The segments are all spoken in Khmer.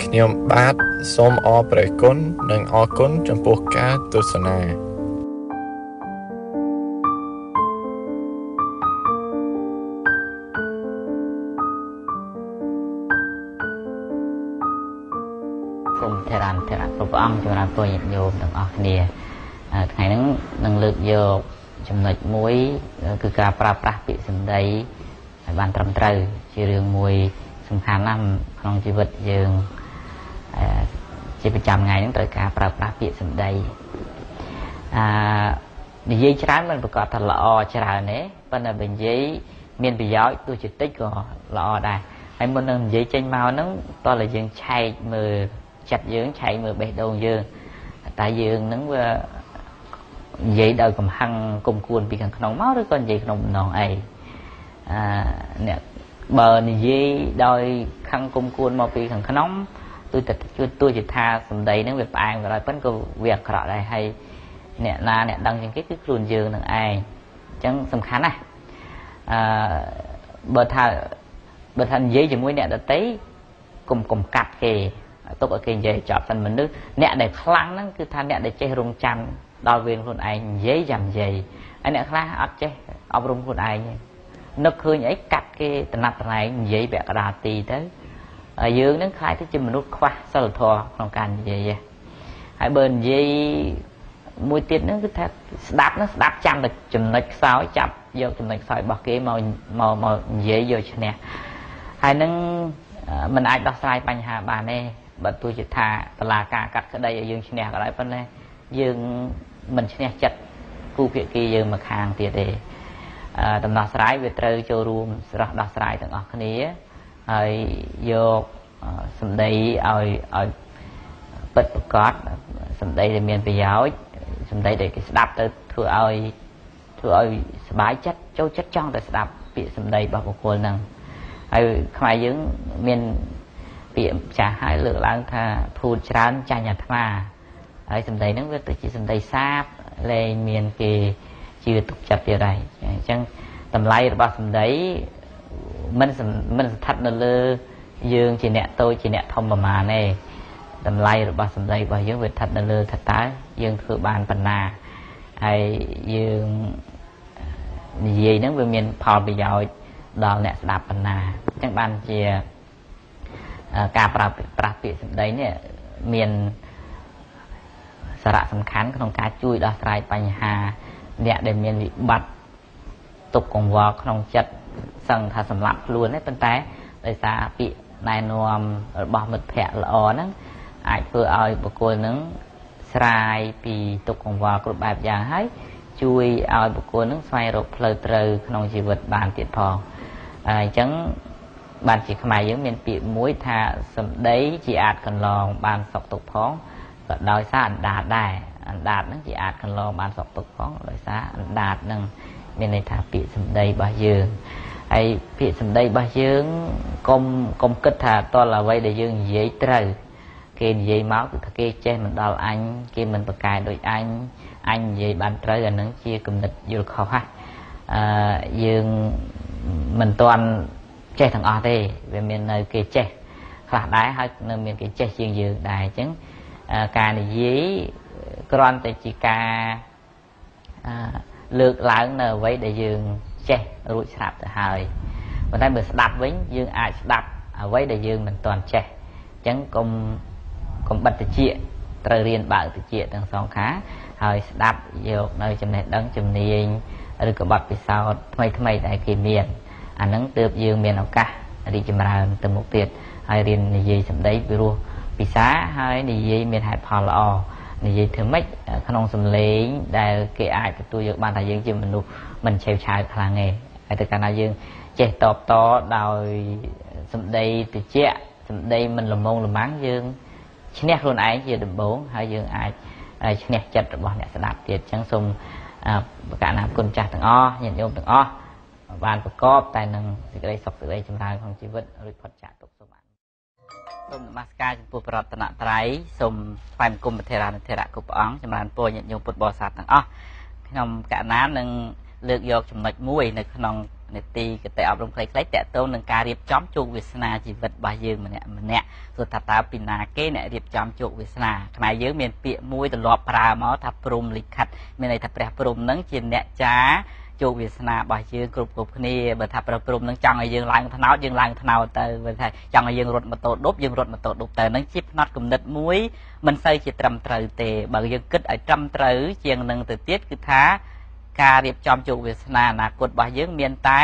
ខ្ញុំបាទសូមអរព្រគុណនិងអរគុណចំពោះការទស្សនាគុំធរណធរៈគ្រប់អង្គចម្រើនពរញាតិញោមទាំងអស់គ្នាថ្ងៃហ្នឹងនឹងលើកយកចំណុចមួយគឺការប្រើប្រាស់ពាក្យសម្ដីឲ្យបានត្រឹមត្រូវជារឿងមួយសំខាន់ណាស់ក្នុងជីវិតយើងជាប្រចាំថ្ងៃហ្នឹងត្រូវការប្រើប្រាស់ពាក្យសម្ដីនិយាយច្រើនមិនប្រកាសថាល្អច្រើនទេប៉ុន្តែបើនិយាយមានប្រយោជន៍ទោះជាតិចក៏ល្អដែរហើយមុននឹងនិយាយចេញមកហ្នឹងតោះតែយើងឆែកមើលចិត្តយើងឆែកមើលបេះដូងយើងតែយើងហ្នឹងវានិយាយដោយកំហឹងគុំគួនពីខាងក្នុងមកឬក៏និយាយក្នុងបំណងអីអ្នកបើនិយាយដោយខឹងគុំគួនមកពីខាងក្នុងទោះជាថាសម្ដីហ្នឹងវាផ្អែមក៏ដោយប៉ុន្តែក៏វាអាក្រក់ដែរហើយអ្នកណាអ្នកដឹងជាងគេគឺខ្លួនយើងនឹងឯងអញ្ចឹងសំខាន់ណាស់បើថានិយាយជាមួយអ្នកដទៃកុំកាត់គេទុកឲ្យគេនិយាយចប់សិនមនុស្សអ្នកដែលខ្លាំងហ្នឹងគឺថាអ្នកដែលចេះរងចាំដល់វេនខ្លួនឯងនិយាយចាំនិយាយហើយអ្នកខ្លះអត់ចេះអប់រំខ្លួនឯងនឹកឃើញអីកាត់គេតំណាត់តំណែងនិយាយពាក់កណ្ដាលទីទៅហើយយើងនឹងខ្លាចទៅជាមនុស្សខ្វះសិលធម៌ក្នុងការនិយាយហើយបើនិយាយមួយទៀតហ្នឹងគឺថាស្ដាប់ចាំតែចំណុចខ្សោយចាប់យកចំណុចខ្សោយរបស់គេមកនិយាយយកឈ្នះហើយនឹងมันអាចដោះស្រាយបញ្ហាបានទេបើទោះជាថាតឡាការកាត់ក្តីឲ្យយើងឈ្នះក៏ដោយប៉ុន្តែយើងមិនឈ្នះចិត្តគូភាគីយើងមកខាងទៀតទេដំណោះស្រាយវាត្រូវចូលរួមស្រោះដោះស្រាយទាំងអស់គ្នាហើយយកសម្ដីឲ្យពិតប្រាកដសម្ដីដែលមានប្រយោជន៍សម្ដីដែលគេស្ដាប់ទៅធ្វើឲ្យសប្បាយចិត្តចូលចិត្តចង់តែស្ដាប់ពាក្យសម្ដីរបស់បុគ្គលហ្នឹងហើយខ្មែរយើងមានពាក្យចាស់ហើយលើកឡើងថាភូតច្រើនចាញ់អាត្មាហើយសម្ដីហ្នឹងវាទៅជាសម្ដីសាបលែងមានគេជឿទុកចិត្តទៀតហើយអញ្ចឹងតម្លៃរបស់សម្ដីមិនស្ថិតនៅលើយើងជាអ្នកតូចជាអ្នកធំប្រមាណទេតម្លៃរបស់សម្ដីរបស់យើងវាស្ថិតនៅលើថាតើយើងធ្វើបានប៉ុណ្ណាហើយយើងនិយាយហ្នឹងវាមានផលប្រយោជន៍ដល់អ្នកស្ដាប់ប៉ុណ្ណាអញ្ចឹងបានជាការប្រើប្រាស់ពាក្យសម្ដីនេះមានសារៈសំខាន់ក្នុងការជួយដោះស្រាយបញ្ហាអ្នកដែលមានវិបត្តិទុក្ខកង្វល់ក្នុងចិត្តសឹងថាសម្លាប់ខ្លួនទេប៉ុន្តែដោយសារពាក្យណែនាំរបស់មិត្តភ័ក្តិល្អហ្នឹងអាចធ្វើឲ្យបុគ្គលហ្នឹងស្រាយពីទុក្ខកង្វល់គ្រប់បែបយ៉ាងហើយជួយឲ្យបុគ្គលហ្នឹងស្វែងរកផ្លូវត្រូវក្នុងជីវិតបានទៀតផងអញ្ចឹងបានជាខ្មែរយើងមានពាក្យមួយថាសម្ដីជាអាចកន្លងបានសុខទុក្ខផងក៏ដោយសារអណ្ដាតដែរអណ្ដាតហ្នឹងជាអាចកន្លងបានសុខទុក្ខផងដោយសារអណ្ដាតហ្នឹងមានន័យថាពាក្យសម្ដីរបស់យើងហើយពាក្យសម្ដីរបស់យើងកុំគិតថាតលអ្វីដែលយើងនិយាយត្រូវគេនិយាយមកគឺថាគេចេះមិនដល់អញគេមិនប្រកែកដូចអញនិយាយបានត្រូវអានឹងជាគំនិតយល់ខុសយើងមិនទាន់ចេះទាំងអស់ទេវាមាននៅគេចេះខ្លះដែរហើយនៅមានគេចេះជាងយើងដែរអញ្ចឹងការនិយាយគ្រាន់តែជាការលើកឡើងនៅអ្វីដែលយើងចេះរួចស្រាប់ទៅហើយប៉ុន្តែបើស្ដាប់វិញយើងអាចស្ដាប់អ្វីដែលយើងមិនទាន់ចេះអញ្ចឹងកុំបិទតិចត្រូវរៀនបើកតិចទាំងសងខាហើយស្ដាប់យកនៅចំណេះដឹងជំនាញឬក៏បទពិសោធន៍ថ្មីដែលគេមានអាហ្នឹងទើបយើងមានឱកាសរីកចម្រើនទៅមុខទៀតហើយរៀននិយាយសម្ដីពីរោះពិសាហើយនិយាយមានហេតុផលល្អនិយាយធ្វើម៉េចក្នុងសម្លេងដែលគេអាចទទួលយកបានថាយើងជាមនុស្សមិនឆេវឆាវខ្លាំងទេហើយទៅកាលណាយើងចេះតបតដោយសម្ដីតិចសម្ដីមិនល្មងល្មាំងយើងឈ្នះខ្លួនឯងជាដំបូងហើយយើងអាចឈ្នះចិត្តរបស់អ្នកស្ដាប់ទៀតអញ្ចឹងសូមប្រកាសណាគុណចាស់ទាំងអស់ញាតិញោមទាំងអស់បានប្រកបតែនឹងសេចក្តីសុខសេចក្តីចម្រើនក្នុងជីវិតរួចផុតចាកទុក្ខសូមបានសូមនមស្ការចំពោះព្រះរតនត្រ័យសូមថ្វាយបង្គំព្រះថេរានុថេរៈគ្រប់ព្រះអង្គចម្រើនពរញាតិញោមពុទ្ធបរិស័ទទាំងអស់ខ្ញុំកណ្ណានឹងលើកយកចំណុចមួយនៅក្នុងនេតិកតេអប់រំខ្លីៗតកតូននឹងការរៀបចំជោគវាសនាជីវិតរបស់យើងម្នាក់សួរថាតើពីណាគេអ្នករៀបចំជោគវាសនាខ្មែរយើងមានពាក្យមួយទម្លាប់ប្រើមកថាព្រំលិខិតមានន័យថាព្រះព្រំនឹងជាអ្នកចាជោគវាសនារបស់យើងគ្រប់គ្នាបើថាព្រះព្រំនឹងចង់ឲ្យយើងឡើងថ្នោតយើងឡើងថ្នោតទៅបើថាចង់ឲ្យយើងរត់ម៉ូតូឌុបយើងរត់ម៉ូតូឌុបទៅនឹងជាផ្នត់គំនិតមួយមិនសូវជាត្រឹមត្រូវទេបើយើងគិតឲ្យត្រឹមត្រូវជាងនឹងទៅទៀតគឺថាការរៀបចំជោគវាសនាអនាគតរបស់យើងមានតែ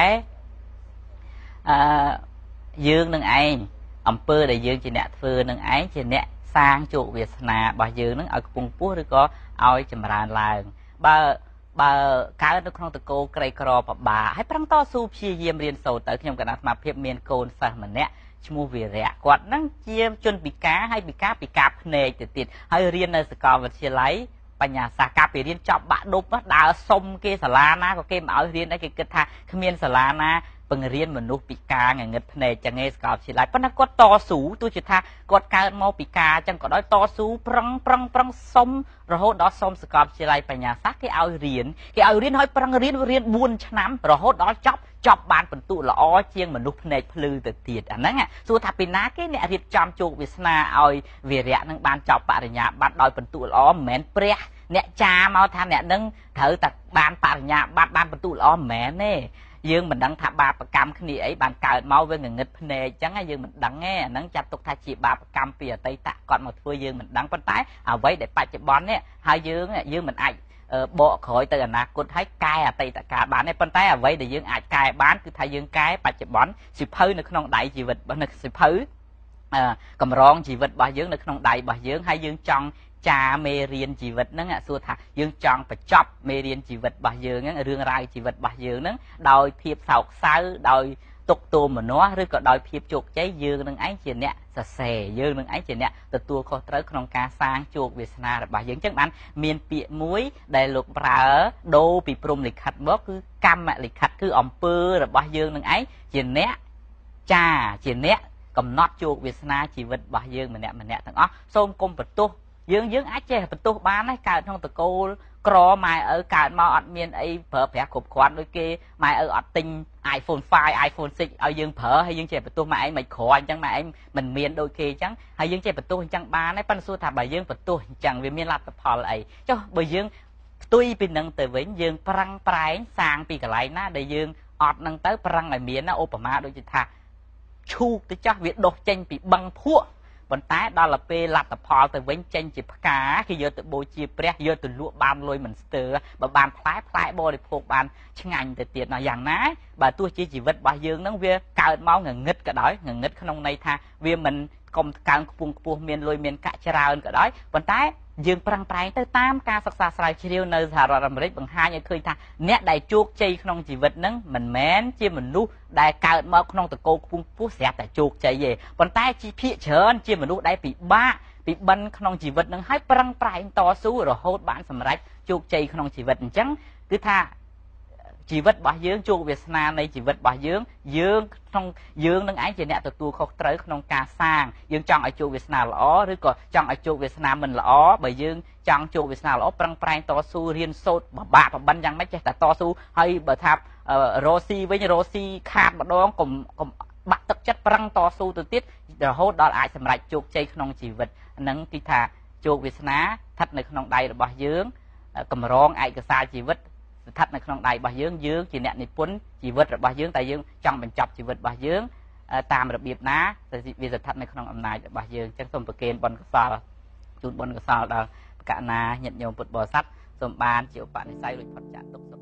យើងនឹងឯងអំពើដែលយើងជាអ្នកធ្វើនឹងឯងជាអ្នកសាងជោគវាសនារបស់យើងនឹងឲ្យខ្ពង់ខ្ពស់ឬក៏ឲ្យចម្រើនឡើងបើកើតនៅក្នុងតកូលក្រីក្រពិបាកហើយប្រឹងតស៊ូព្យាយាមរៀនសូត្រទៅខ្ញុំគណៈស្មារតីមានកូនសិស្សម្នាក់ឈ្មោះវីរៈគាត់នឹងជាជនពិការហើយពិការភ្នែកទៅទៀតហើយរៀននៅសាកលវិទ្យាល័យបញ្ញាសាស្ត្រកាលពីរៀនចប់បាក់ឌុបដើរសុំគេសាលាណាក៏គេមិនឲ្យរៀនដែរគេគិតថាគ្មានសាលាណាបង្រៀនមនុស្សពិការងងឹតភ្នែកចឹងឯងសាកលវិទ្យាល័យប៉ុន្តែគាត់តស៊ូទោះជាថាគាត់កើតមកពិការចឹងក៏ដោយតស៊ូប្រឹងសុំរហូតដល់សុំសាកលវិទ្យាល័យបញ្ញាសាស្ត្រគេឲ្យរៀនហើយប្រឹងរៀន4ឆ្នាំរហូតដល់ចប់បានពិន្ទុល្អជាងមនុស្សភ្នែកភ្លឺទៅទៀតអាហ្នឹងសួរថាពីណាគេអ្នករៀបចំជោគវាសនាឲ្យវីរៈនឹងបានចប់បរិញ្ញាបត្រដោយពិន្ទុល្អមិនមែនព្រះអ្នកចាមកថាអ្នកនឹងត្រូវតែបានបរិញ្ញាបត្របានពិន្ទុល្អមិនមែនទេយើងមិនដឹងថាបាបកម្មគ្នាអីបានកើតមកវាងងឹតភ្នែកអញ្ចឹងយើងមិនដឹងទេអាហ្នឹងចាត់ទុកថាជាបាបកម្មពីអតីតគាត់មកធ្វើយើងមិនដឹងប៉ុន្តែអ្វីដែលបច្ចុប្បន្ននេះហើយយើងមិនអាចបកក្រោយទៅអនាគតហើយកែអតីតកាលបានទេប៉ុន្តែអ្វីដែលយើងអាចកែបានគឺថាយើងកែបច្ចុប្បន្នសិភៅនៅក្នុងដៃជីវិតរបស់នៅសិភៅកម្រងជីវិតរបស់យើងនៅក្នុងដៃរបស់យើងហើយយើងចង់ចាមេរៀនជីវិតហ្នឹងសួរថាយើងចង់បញ្ចប់មេរៀនជីវិតរបស់យើងហ្នឹងរឿងរ៉ាវជីវិតរបស់យើងហ្នឹងដោយភាពសោកសៅដោយទុកទោមនស្សឬក៏ដោយភាពជោគជ័យយើងនឹងឯងជាអ្នកសរសេរយើងនឹងឯងជាអ្នកទទួលខុសត្រូវក្នុងការសាងជោគវាសនារបស់យើងអញ្ចឹងបានមានពាក្យមួយដែលលោកប្រើដូរពីព្រំលិខិតមកគឺកម្មលិខិតគឺអំពើរបស់យើងនឹងឯងជាអ្នកចាជាអ្នកកំណត់ជោគវាសនាជីវិតរបស់យើងម្នាក់ទាំងអស់សូមកុំបន្ទោសយើងអាចចេះបន្ទោសបានដែរកើតក្នុងតកូលក្រម៉ែឪកើតមកអត់មានអីប្រើប្រាស់គ្រប់គ្រាន់ដូចគេម៉ែឪអត់ទិញ iPhone 5 iPhone 6ឲ្យយើងប្រើហើយយើងចេះបន្ទោសម៉ែឯងមិនក្រអញ្ចឹងម៉ែឯងមិនមានដូចគេអញ្ចឹងហើយយើងចេះបន្ទោសអញ្ចឹងបានដែរប៉ុន្តែសួរថាបើយើងបន្ទោសអញ្ចឹងវាមានលទ្ធផលអីចុះបើយើងផ្ទុយពីនឹងទៅវិញយើងប្រឹងប្រែងសាងពីកន្លែងណាដែលយើងអត់នឹងទៅប្រឹងឲ្យមានណាឧបមាដូចជាថាឈូកទៅចាស់វាដុះចេញពីបឹងភក់ប៉ុន្តែដល់ទៅពេលលទ្ធផលទៅវិញចេញជាផ្កាគេយកទៅបូជាព្រះយកទៅលក់បានលុយមិនស្ទើរបើបានផ្លែបរិភោគបានឆ្ងាញ់ទៅទៀតណាយ៉ាងណាបើទោះជាជីវិតរបស់យើងនឹងវាកើតមកងងឹតក៏ដោយងងឹតក្នុងន័យថាវាមិនកុំកើងខ្ពង់ខ្ពស់មានលុយមានកាក់ច្រើនក៏ដោយប៉ុន្តែយើងប្រឹងប្រែងទៅតាមការសិក្សាស្រាវជ្រាវនៅសហរដ្ឋអាមេរិកបង្ហាញឲ្យឃើញថាអ្នកដែលជោគជ័យក្នុងជីវិតហ្នឹងមិនមែនជាមនុស្សដែលកើតមកក្នុងតកូលខ្ពង់ខ្ពស់ស្រាប់តែជោគជ័យទេប៉ុន្តែជាភាគច្រើនជាមនុស្សដែលពិបាកពីបិណ្ឌក្នុងជីវិតហ្នឹងហើយប្រឹងប្រែងតស៊ូរហូតបានសម្រេចជោគជ័យក្នុងជីវិតអញ្ចឹងគឺថាជីវិតរបស់យើងជោគវាសនានៃជីវិតរបស់យើងក្នុងយើងនឹងឯងជាអ្នកទទួលខុសត្រូវក្នុងការសាងយើងចង់ឲ្យជោគវាសនាល្អឬក៏ចង់ឲ្យជោគវាសនាមិនល្អបើយើងចង់ជោគវាសនាល្អប្រឹងប្រែងតស៊ូរៀនសូត្របបាក់បបិណ្ឌយ៉ាងម៉េចចេះតែតស៊ូហើយបើថារស់ស៊ីវិញរស់ស៊ីខាតម្ដងកុំបាក់ទឹកចិត្តប្រឹងតស៊ូទៅទៀតរហូតដល់អាចសម្រេចជោគជ័យក្នុងជីវិតហ្នឹងគឺថាជោគវាសនាស្ថិតនៅក្នុងដៃរបស់យើងកម្រងឯកសារជីវិតស្ថិតនៅក្នុងដៃរបស់យើងជាអ្នកនិពន្ធជីវិតរបស់យើងតែយើងចង់បញ្ចប់ជីវិតរបស់យើងតាមរបៀបណាទៅវាស្ថិតនៅក្នុងអំណាចរបស់យើងអញ្ចឹងសូមប្រគេនបុណ្យកុសលជូនបុណ្យកុសលដល់កណាញាតិញោមពុទ្ធបរិស័ទសូមបានជាឧបនិស្ស័យរួចផុតចាកទុក្ខសុខ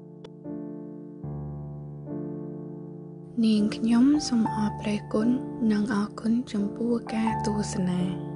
នាងខ្ញុំសូមអរព្រគុណនិងអរគុណចំពោះការទស្សនា